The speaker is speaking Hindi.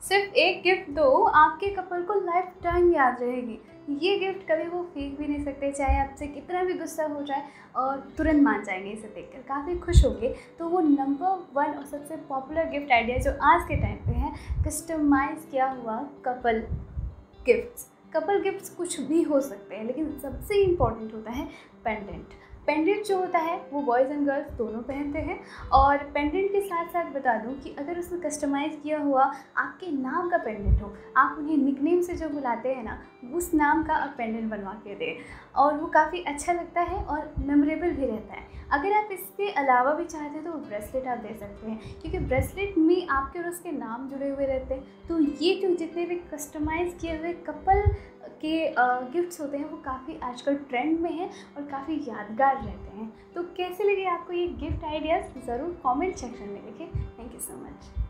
सिर्फ एक गिफ्ट दो, आपके कपल को लाइफ टाइम याद रहेगी। ये गिफ्ट कभी वो फेंक भी नहीं सकते, चाहे आपसे कितना भी गुस्सा हो जाए, और तुरंत मान जाएंगे इसे देखकर, काफ़ी खुश होंगे। तो वो नंबर 1 और सबसे पॉपुलर गिफ्ट आइडिया जो आज के टाइम पे है, कस्टमाइज़ किया हुआ कपल गिफ्ट्स। कपल गिफ्ट्स कुछ भी हो सकते हैं, लेकिन सबसे इम्पॉर्टेंट होता है पेंडेंट। पेंडेंट जो होता है वो बॉयज़ एंड गर्ल्स दोनों पहनते हैं। और पेंडेंट के साथ साथ बता दूं कि अगर उसमें कस्टमाइज़ किया हुआ आपके नाम का पेंडेंट हो, आप उन्हें निकनेम से जो बुलाते हैं ना, उस नाम का आप पेंडेंट बनवा के दें, और वो काफ़ी अच्छा लगता है और मेमोरेबल भी रहता है। अगर आप इसके अलावा भी चाहते हैं तो ब्रेसलेट आप दे सकते हैं, क्योंकि ब्रेसलेट में आपके और उसके नाम जुड़े हुए रहते हैं। तो ये जो जितने भी कस्टमाइज़ किए हुए कपल के गिफ्ट्स होते हैं वो काफ़ी आजकल ट्रेंड में हैं और काफ़ी यादगार रहते हैं। तो कैसे लगे आपको ये गिफ्ट आइडियाज़, ज़रूर कमेंट सेक्शन में लिखें। Thank you so much.